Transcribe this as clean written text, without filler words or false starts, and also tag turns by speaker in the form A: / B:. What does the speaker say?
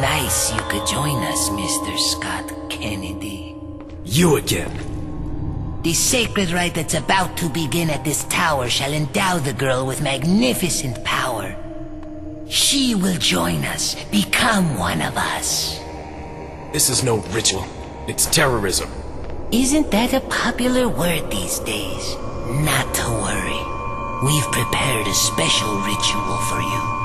A: nice you could join us, Mr. Scott Kennedy.
B: You again.
A: The sacred rite that's about to begin at this tower shall endow the girl with magnificent power. She will join us, become one of us.
B: This is no ritual. It's terrorism.
A: Isn't that a popular word these days? Not to worry. We've prepared a special ritual for you.